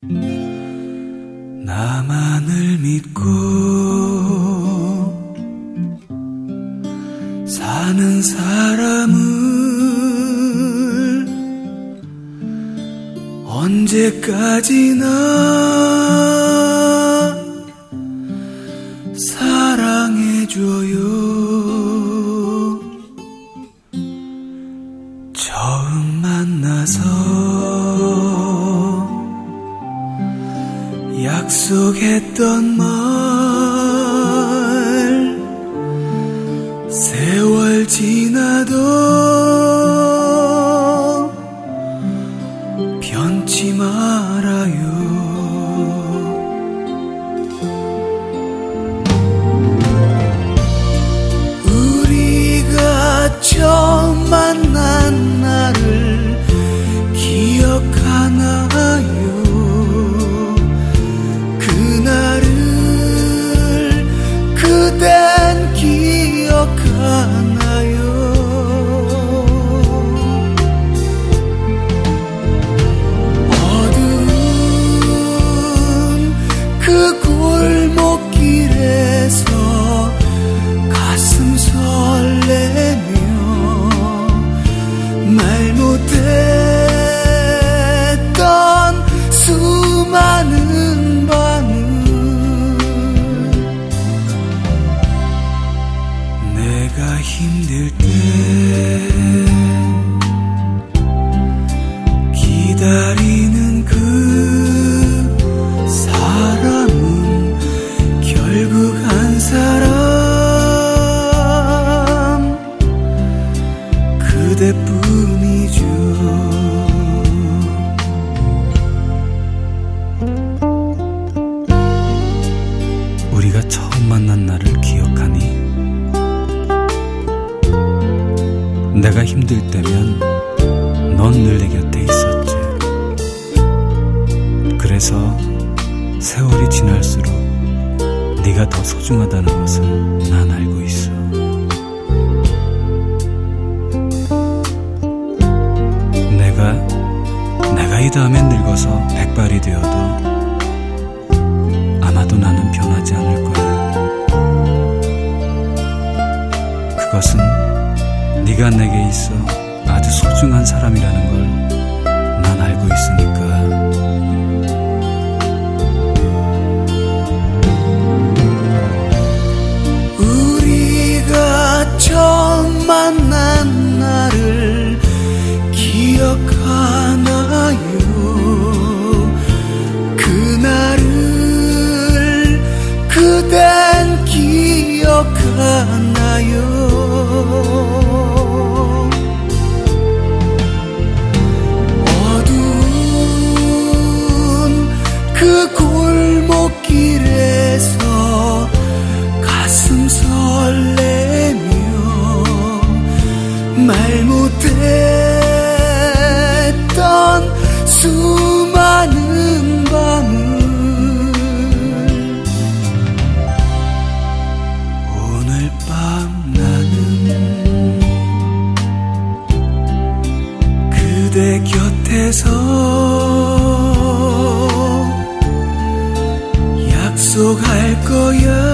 나만을 믿고 사는 사람을 언제까지나 사랑해줘요. 처음 만나서 약속했던 말 세월 지나도 변치 말아요. 우리가 처음 만난 날을 기억하나요? 그날을 그댄 기억하나요? 어두운 그 골목길에서 가슴 설레며 말 못했던 수많은 밤을 내가 힘들 때 기다리는 그 사람은 결국 한 사람 그대뿐이죠. 우리가 처음 만난 날을 기억하니? 내가 힘들 때면 넌 늘 내 곁에 있었지. 그래서 세월이 지날수록 네가 더 소중하다는 것을 난 알고 있어. 내가 이 다음엔 늙어서 백발이 되어도 아마도 나는 변하지 않을 거야. 그것은 네가 내게 있어 아주 소중한 사람이라는 걸 난 알고 있으니까. 우리가 처음 만난 날을 기억하나요? 그날을 그댄 기억하나요? 어두운 그 골목길에서 가슴 설레며 말 못했던 수많은 밤을 오늘 밤 나는 그대 곁에서 약속할 거야.